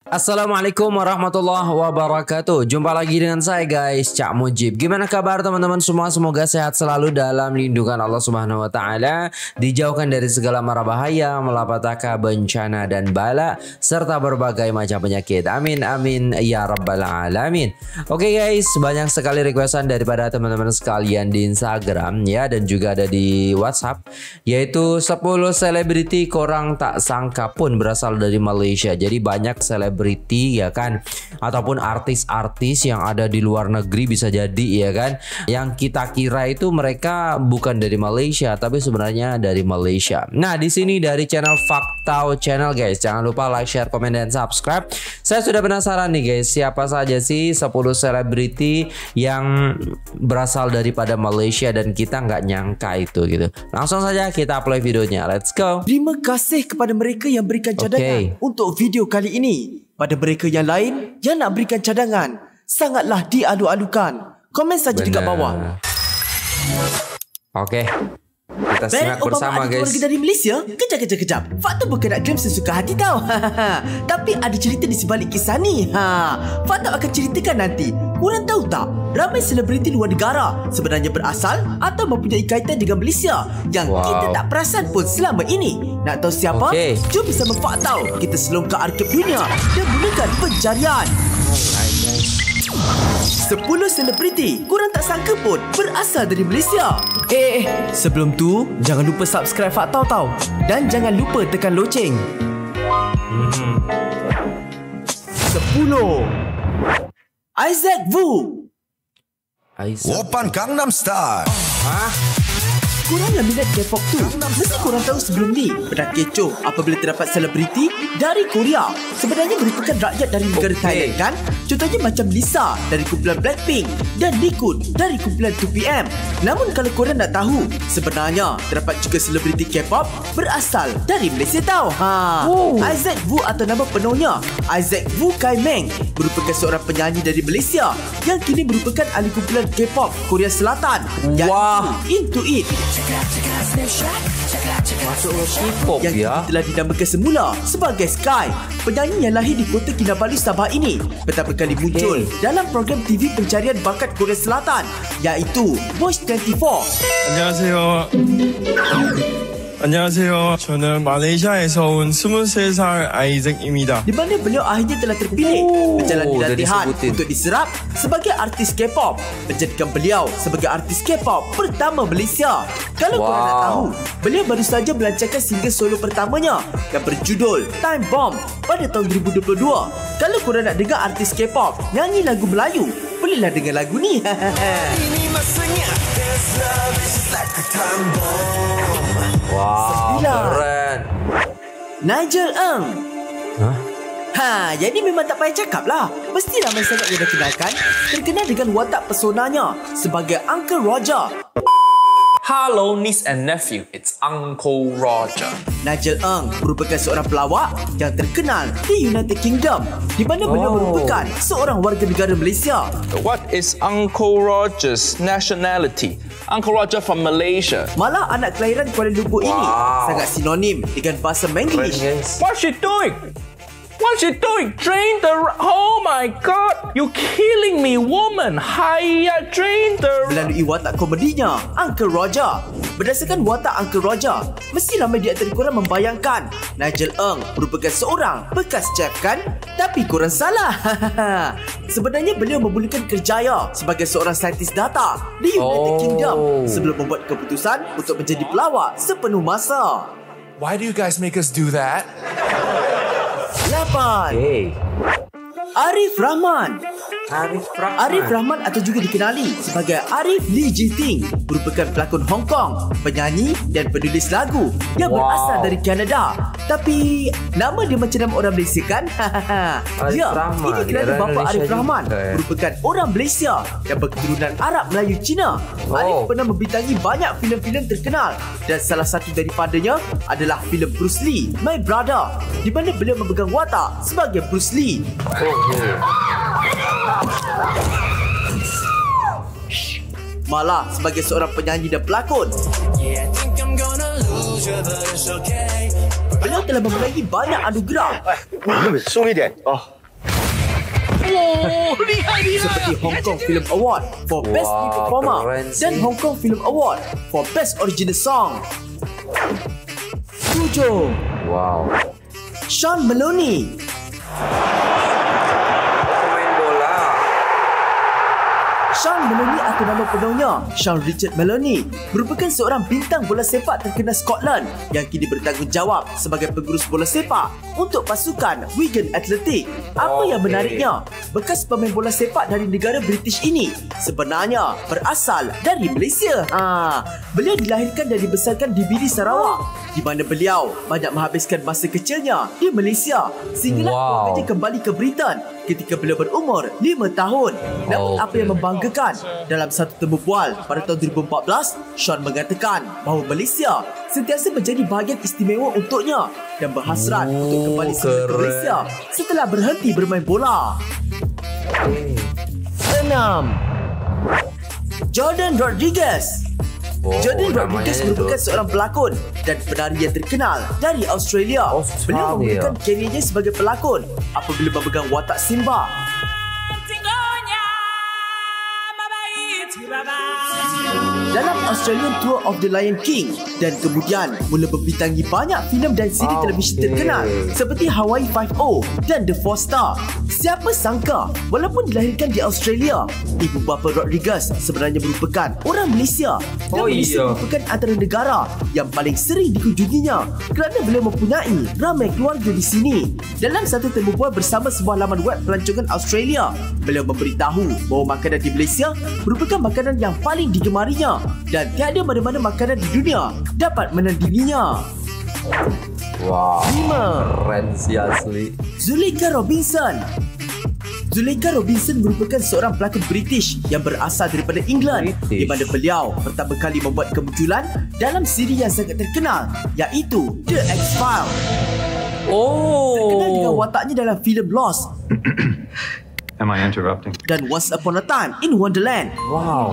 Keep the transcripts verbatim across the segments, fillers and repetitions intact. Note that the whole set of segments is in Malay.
Assalamualaikum warahmatullahi wabarakatuh. Jumpa lagi dengan saya guys, Cak Mujib. Gimana kabar teman-teman semua? Semoga sehat selalu dalam lindungan Allah Subhanahu wa taala, dijauhkan dari segala mara bahaya, malapetaka, bencana dan bala serta berbagai macam penyakit. Amin amin ya rabbal alamin. Oke guys, banyak sekali requestan daripada teman-teman sekalian di Instagram ya, dan juga ada di WhatsApp, yaitu sepuluh selebriti korang tak sangka pun berasal dari Malaysia. Jadi banyak selebriti Selebriti ya kan, ataupun artis-artis yang ada di luar negeri bisa jadi ya kan, yang kita kira itu mereka bukan dari Malaysia tapi sebenarnya dari Malaysia. Nah di sini dari channel Faktau Channel guys, jangan lupa like, share, komen dan subscribe. Saya sudah penasaran nih guys, siapa saja sih sepuluh selebriti yang berasal daripada Malaysia dan kita nggak nyangka itu gitu. Langsung saja kita play videonya, let's go. Terima kasih kepada mereka yang berikan cadangan okay. untuk video kali ini. Pada mereka yang lain yang nak berikan cadangan, sangatlah dialu-alukan. Komen saja dekat bawah. Oke, kita simak bersama guys. Keluarga dari Malaysia? Kejap, kejap, kejap. Fakta bukan nak klaim sesuka hati tau. Tapi ada cerita di sebalik kisah ni. Ha, Fakta akan ceritakan nanti. Korang tahu tak? Ramai selebriti luar negara sebenarnya berasal atau mempunyai kaitan dengan Malaysia yang wow. kita tak perasan pun selama ini. Nak tahu siapa? Okay. Jom bersama Faktau kita selongkar arkib dunia dan mulakan pencarian. sepuluh selebriti korang tak sangka pun berasal dari Malaysia. Eh, eh, sebelum tu jangan lupa subscribe Faktau tau. Dan jangan lupa tekan loceng. Mm-hmm. sepuluh Isaac Vu. Oppan Gangnam Style. Hah? Korang yang minat K-pop tu, mesti korang tahu sebelum ni pernah kecoh apabila terdapat selebriti dari Korea sebenarnya merupakan rakyat dari negara okay. Thailand kan? Contohnya macam Lisa dari kumpulan Blackpink dan Nikun dari kumpulan two P M. Namun kalau korang nak tahu, sebenarnya terdapat juga selebriti K-pop berasal dari Malaysia tau. Ha. Oh. Isaac Vu atau nama penuhnya Isaac Vu Kai Meng merupakan seorang penyanyi dari Malaysia yang kini merupakan ahli kumpulan K-pop Korea Selatan. Wah, Into It. Masuk K-pop yang ya. telah dinamakan semula sebagai Sky. Penyanyi yang lahir di kota Kinabalu, Sabah ini pertama kali muncul okay. dalam program T V pencarian bakat Korea Selatan, iaitu Voice twenty-four. 안녕하세요. 안녕하세요. 저는 마laysia에서 온 스물세 살 아이잭입니다. Di mana beliau akhirnya telah terpilih oh, menjalani latihan untuk diserap sebagai artis K-pop, menjadikan beliau sebagai artis K-pop pertama Malaysia. Kalau wow. korang nak tahu, beliau baru saja melancarkan single solo pertamanya yang berjudul Time Bomb pada tahun dua ribu dua puluh dua. Kalau korang nak dengar artis K-pop nyanyi lagu Melayu, bolehlah dengar lagu ni. Ini masanya This love is like a time bomb. Wow, keren. Nigel Ng. Hah? Ha, jadi memang tak payah cakap lah. Mesti ramai sangat yang dah kenalkan, terkenal dengan watak personanya sebagai Uncle Roger. Hello niece and nephew, it's Uncle Roger. Nigel Ng merupakan seorang pelawak yang terkenal di United Kingdom, di mana beliau oh. merupakan seorang warga negara Malaysia. What is Uncle Roger's nationality? Uncle Roger from Malaysia. Malah anak kelahiran Kuala Lumpur wow. ini sangat sinonim dengan bahasa Manglish. What's she doing? What's she doing? Drain the... Oh my God! You killing me, woman! Hiya, drain the... Melalui watak komedinya, Uncle Roger. Berdasarkan watak Uncle Roger, mesti ramai di antara korang membayangkan Nigel Ng merupakan seorang bekas chef kan? Tapi korang salah. Sebenarnya beliau memulakan kerjaya sebagai seorang saintis data di United oh. Kingdom sebelum membuat keputusan untuk menjadi pelawak sepenuh masa. Why do you guys make us do that? lapan okay. Arif Rahman. Arif Rahman. Arif Rahman atau juga dikenali sebagai Arif Lee Ji Ting merupakan pelakon Hong Kong, penyanyi dan penulis lagu yang wow. berasal dari Kanada. Tapi nama dia macam nama orang Malaysia kan? Ya, Rahman. ini kerana bapa Arif Rahman merupakan orang Malaysia yang berketurunan Arab Melayu Cina. Oh. Arif pernah membintangi banyak filem-filem terkenal dan salah satu daripadanya adalah filem Bruce Lee, My Brother, di mana beliau memegang watak sebagai Bruce Lee. Oh. Malah sebagai seorang penyanyi dan pelakon, beliau telah memenangi banyak anugerah seperti Hong Kong Film Award for Best New Performer dan Hong Kong Film Award for Best Original Song. tujuh. Wow. Sean Maloney. Pemain bola. Sean Maloney atau nama penuhnya Sean Richard Maloney merupakan seorang bintang bola sepak terkenal Scotland yang kini bertanggungjawab sebagai pengurus bola sepak untuk pasukan Wigan Athletic. Apa yang menariknya, bekas pemain bola sepak dari negara British ini sebenarnya berasal dari Malaysia. Ah, beliau dilahirkan dan dibesarkan di Bidi, Sarawak, di mana beliau banyak menghabiskan masa kecilnya di Malaysia sehinggalah Wow. keluarganya kembali ke Britain ketika beliau berumur lima tahun. Namun apa yang membanggakan, dalam satu temu bual pada tahun dua ribu empat belas, Sean mengatakan bahawa Malaysia sentiasa menjadi bahagian istimewa untuknya dan berhasrat Oh, untuk kembali semula ke keren. Malaysia setelah berhenti bermain bola. enam. Jordan Rodriguez. Oh, Jordan namanya Rodriguez itu. merupakan seorang pelakon dan penari yang terkenal dari Australia. Australia. Beliau memulakan kariernya sebagai pelakon apabila memegang watak Simba. Dalam Australian Tour of the Lion King dan kemudian mula membintangi banyak filem dan siri Okay. televisi terkenal seperti Hawaii Five-O dan The Four Star. Siapa sangka walaupun dilahirkan di Australia, ibu bapa Rodriguez sebenarnya merupakan orang Malaysia dan Oh, Malaysia iya. merupakan antara negara yang paling sering dikunjunginya kerana beliau mempunyai ramai keluarga di sini. Dalam satu temu bual bersama sebuah laman web pelancongan Australia, beliau memberitahu bahawa makanan di Malaysia merupakan makanan yang paling digemarinya dan tiada mana-mana makanan di dunia dapat menandinginya. Wow. lima. Keren sih asli. Zuleika Robinson. Zuleika Robinson merupakan seorang pelakon British yang berasal daripada England, British. di mana beliau pertama kali membuat kemunculan dalam siri yang sangat terkenal iaitu The X-Files. Terkenal dengan Oh. wataknya dalam filem Lost Am I interrupting? dan Once Upon a Time in Wonderland. Wow.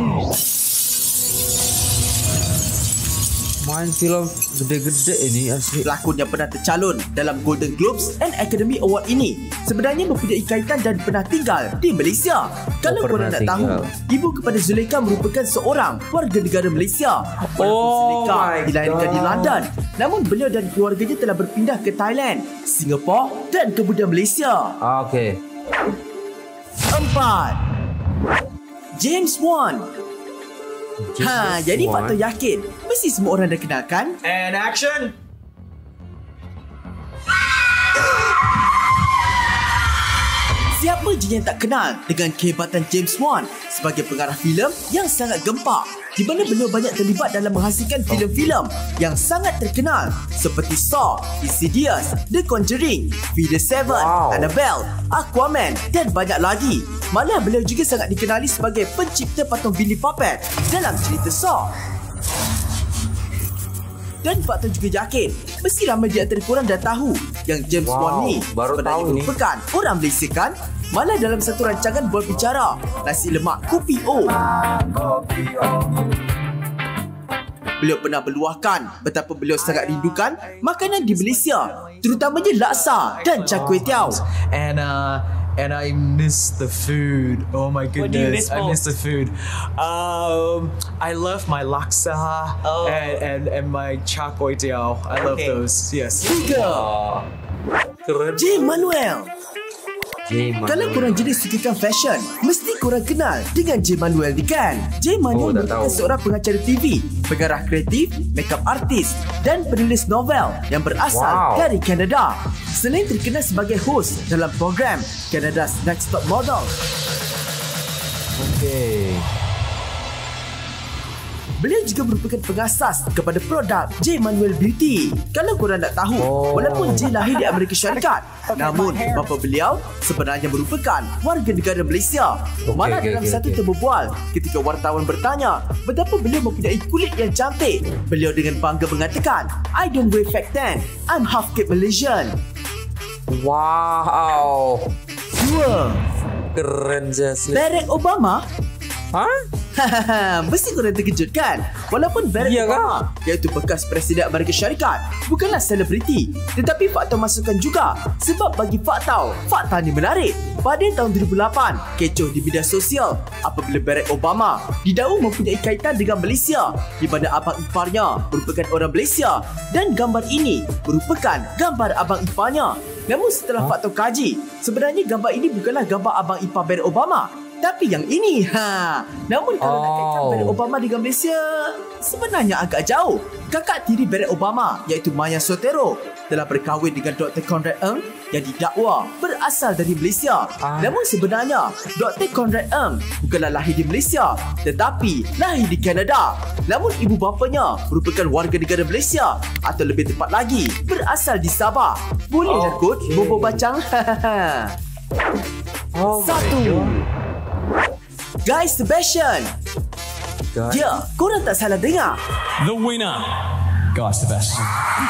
Main film gede-gede ini asli. Pelakon yang pernah tercalon dalam Golden Globes and Academy Award ini sebenarnya mempunyai kaitan dan pernah tinggal di Malaysia. Kalau pernah korang nak tahu, tinggal. ibu kepada Zuleika merupakan seorang warga negara Malaysia. Walaupun Oh Zuleika my dilahirkan di God. London, namun beliau dan keluarganya telah berpindah ke Thailand, Singapura dan kemudian Malaysia. Ah, Oke. Empat. James Wan. Ha, James jadi Wan. faktor yakin mesti semua orang dah kenal kan? And action. Siapa je yang tak kenal dengan kehebatan James Wan sebagai pengarah filem yang sangat gempak, di mana beliau banyak terlibat dalam menghasilkan filem-filem yang sangat terkenal seperti Saw, Insidious, The Conjuring, Feeder Seven, Wow. Annabelle, Aquaman dan banyak lagi. Malah beliau juga sangat dikenali sebagai pencipta patung Billy Puppet dalam cerita Saw. Dan faktor juga yakin mesti ramai di antara korang dah tahu yang James Wow, Wan ni baru sebenarnya tahu ni. merupakan orang Malaysia kan? Malah dalam satu rancangan buat bicara nasi lemak Kopi O, beliau pernah meluahkan betapa beliau sangat rindukan makanan di Malaysia, terutamanya laksa dan char kway teow. and uh and I miss the food. Oh my goodness, do you miss I miss most? the food. Um, I love my laksa Oh. and, and and my char kway teow. I love Okay. those. Yes. Tiga. Keren. J. Manuel. James Kalau Wan. korang jenis sukakan fashion, mesti korang kenal dengan J. Manuel ni kan? J. Oh, Manuel dah merupakan tahu. seorang pengacara T V, pengarah kreatif, makeup artist dan penulis novel yang berasal Wow. dari Kanada. Selain terkenal sebagai host dalam program Canada's Next Top Model, Oke. beliau juga merupakan pengasas kepada produk J. Manuel Beauty. Kalau korang nak tahu, Oh. walaupun J lahir di Amerika Syarikat, namun bapa beliau sebenarnya merupakan warga negara Malaysia. Okey, Malah okey, dalam okey, satu okey. temu bual, ketika wartawan bertanya betapa beliau mempunyai kulit yang cantik, beliau dengan bangga mengatakan, I don't wear fake tan, I'm half Cape Malaysian. Wow. Dua. Keren sih asli. Barack Obama. Hah? Hahaha, mesti korang terkejut kan? Walaupun Barack Iya kan? Obama, iaitu bekas Presiden Amerika Syarikat, bukanlah selebriti, tetapi fakta masukkan juga. Sebab bagi fakta, fakta ni menarik. Pada tahun dua ribu lapan, kecoh di media sosial apabila Barack Obama didakwa mempunyai kaitan dengan Malaysia, di mana abang iparnya merupakan orang Malaysia dan gambar ini merupakan gambar abang iparnya. Namun setelah fakta kaji, sebenarnya gambar ini bukanlah gambar abang ipar Barack Obama, tapi yang ini. Ha. Namun kalau oh. nak kaitkan Barack Obama dengan Malaysia, sebenarnya agak jauh. Kakak tiri Barack Obama, iaitu Maya Sotero, telah berkahwin dengan Doktor Conrad Ng yang didakwa berasal dari Malaysia. Ah. Namun sebenarnya Doktor Conrad Ng bukanlah lahir di Malaysia, tetapi lahir di Kanada. Namun ibu bapanya merupakan warga negara Malaysia, atau lebih tepat lagi berasal di Sabah. Bolehlah kot okay. bobo bacang. oh Satu Guy Sebastian. Guy. Ya, korang tak salah dengar. The winner, Guy Sebastian.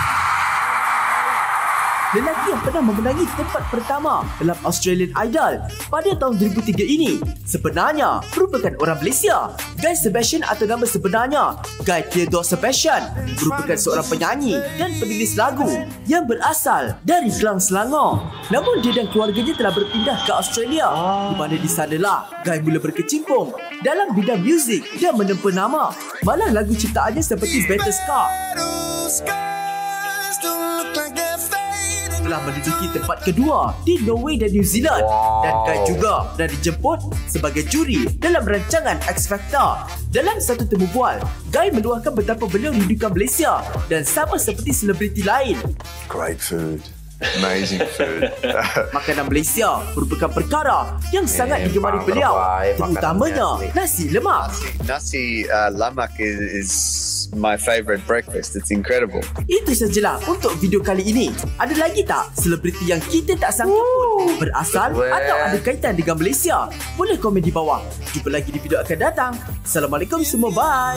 Lelaki yang pernah memenangi tempat pertama dalam Australian Idol pada tahun dua ribu tiga ini sebenarnya merupakan orang Malaysia. Guy Sebastian atau nama sebenarnya Guy Theodore Sebastian merupakan seorang penyanyi dan penulis lagu yang berasal dari Klang Selangor. Namun dia dan keluarganya telah berpindah ke Australia, di mana di sanalah Guy mula berkecimpung dalam bidang muzik dan menempa nama. Malah lagu ciptaannya seperti Better Scar telah menduduki tempat kedua di Norway dan New Zealand. Wow. Dan Guy juga pernah dijemput sebagai juri dalam rancangan X Factor. Dalam satu temu bual, Guy meluahkan betapa beliau rindukan Malaysia dan sama seperti selebriti lain. Great food. Amazing food. Makanan Malaysia merupakan perkara yang yeah, sangat digemari beliau, terutamanya nasi lemak. Nasi, nasi uh, lemak is, is my favourite breakfast. It's incredible. Itu sajalah untuk video kali ini. Ada lagi tak selebriti yang kita tak sangka pun berasal atau ada kaitan dengan Malaysia? Boleh komen di bawah. Jumpa lagi di video akan datang. Assalamualaikum semua. Bye.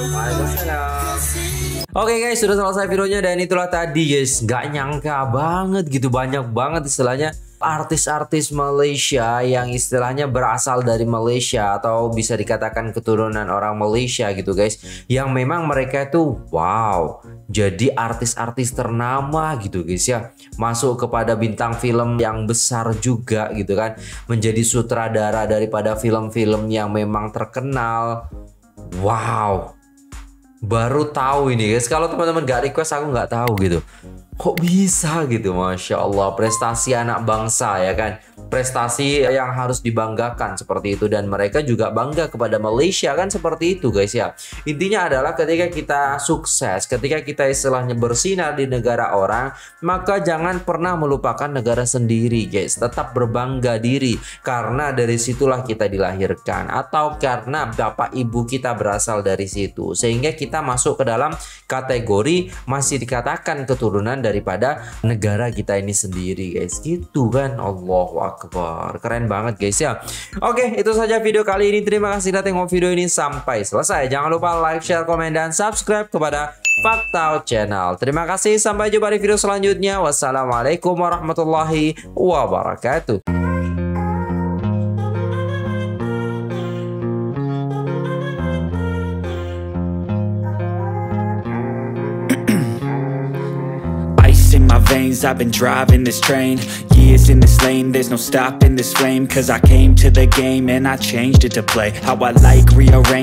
Oke okay guys, sudah selesai videonya dan itulah tadi guys. Gak nyangka banget gitu, banyak banget istilahnya artis-artis Malaysia yang istilahnya berasal dari Malaysia atau bisa dikatakan keturunan orang Malaysia gitu guys, yang memang mereka itu wow jadi artis-artis ternama gitu guys ya, masuk kepada bintang film yang besar juga gitu kan, menjadi sutradara daripada film-film yang memang terkenal. Wow, baru tahu ini guys, kalau teman-teman gak request aku nggak tahu gitu. Kok bisa gitu, Masya Allah, prestasi anak bangsa ya kan, prestasi yang harus dibanggakan seperti itu, dan mereka juga bangga kepada Malaysia kan, seperti itu guys ya. Intinya adalah ketika kita sukses, ketika kita istilahnya bersinar di negara orang, maka jangan pernah melupakan negara sendiri guys, tetap berbangga diri, karena dari situlah kita dilahirkan, atau karena bapak ibu kita berasal dari situ, sehingga kita masuk ke dalam kategori masih dikatakan keturunan daripada negara kita ini sendiri guys, gitu kan. Allahu Akbar, keren banget guys ya. Oke, itu saja video kali ini. Terima kasih sudah tengok video ini sampai selesai. Jangan lupa like, share, komen, dan subscribe kepada Fakta Channel. Terima kasih, sampai jumpa di video selanjutnya. Wassalamualaikum warahmatullahi wabarakatuh. In my veins, I've been driving this train, years in this lane, there's no stopping this flame, cause I came to the game and I changed it to play how I like, rearrange